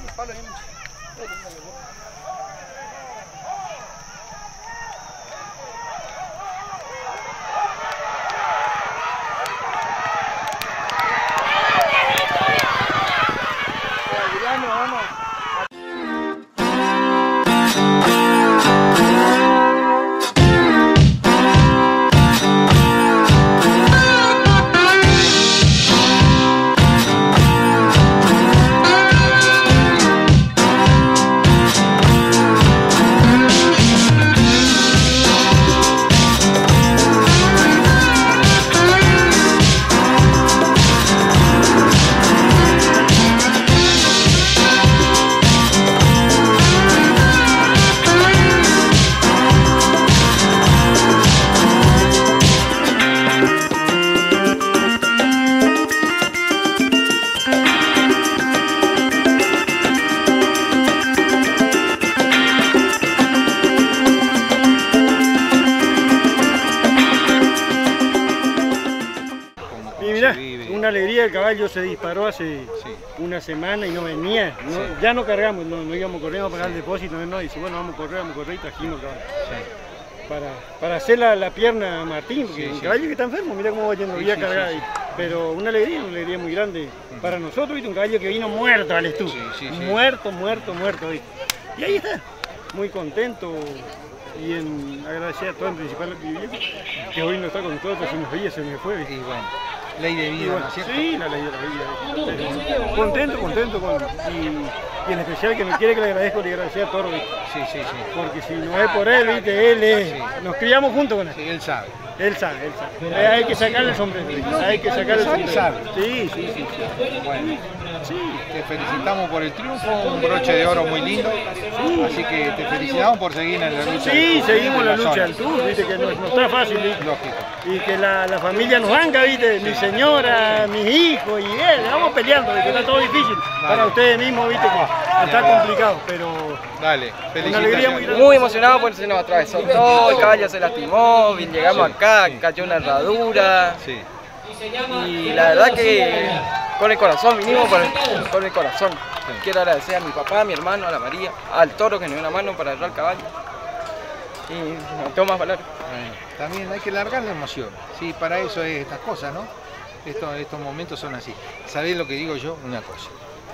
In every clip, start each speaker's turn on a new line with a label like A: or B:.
A: Una alegría, el caballo se disparó hace una semana y no venía, ya no cargamos, no íbamos corriendo a pagar el depósito, no, dice bueno vamos a correr y trajimos el caballo. Para hacer la pierna a Martín, porque el caballo que está enfermo, mira cómo va yendo, voy a cargar ahí. Pero una alegría muy grande para nosotros, ¿viste? Un caballo que vino muerto al estudio, muerto, ¿viste? Y ahí está, muy contento. Y agradecer a todo en principal a Pibi Viejo, que hoy no está con nosotros, si nos veía se me fue.
B: Y bueno, ley de vida, ¿no es cierto?
A: Sí, la ley de la vida. Contento y en especial que me quiere que le agradezco, le agradecer a Toro, ¿viste?
B: Sí.
A: Porque si no es por él, ¿viste? Él es, nos criamos juntos con él.
B: Sí, él sabe.
A: Él sabe. Hay que sacarle el sombrero, hay que sacarle el sombrero.
B: Sabe.
A: Sí.
B: Bueno, te felicitamos por el triunfo, un broche de oro muy lindo, así que te felicitamos por seguir en la lucha.
A: Sí, seguimos la lucha del Tour, viste que no está fácil, ¿viste?
B: Lógico.
A: Y que la familia nos banca, viste, mi señora, mis hijos y él, vamos peleando, que está todo difícil. Para ustedes mismos, viste, que está complicado, pero...
B: Dale,
A: una alegría muy grande.
C: Muy emocionado porque se nos atravesó todo, el caballo se lastimó, llegamos acá, cayó una herradura.
B: Sí.
C: Y la verdad que con el corazón, vinimos con el corazón. Quiero agradecer a mi papá, a mi hermano, a la María, al Toro que nos dio una mano para agarrar el caballo. Y no tengo más palabras.
B: También hay que largar la emoción, sí, para eso es estas cosas, ¿no? Estos momentos son así. ¿Sabés lo que digo yo? Una cosa.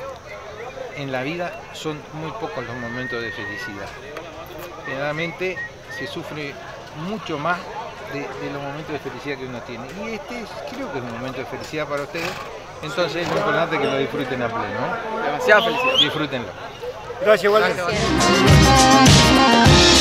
B: En la vida son muy pocos los momentos de felicidad. Generalmente se sufre mucho más de los momentos de felicidad que uno tiene. Y creo que es un momento de felicidad para ustedes. Entonces es muy importante que lo disfruten a pleno, ¿no?
C: Demasiada felicidad.
B: Disfrútenlo.
A: Gracias, igualmente.
C: Gracias.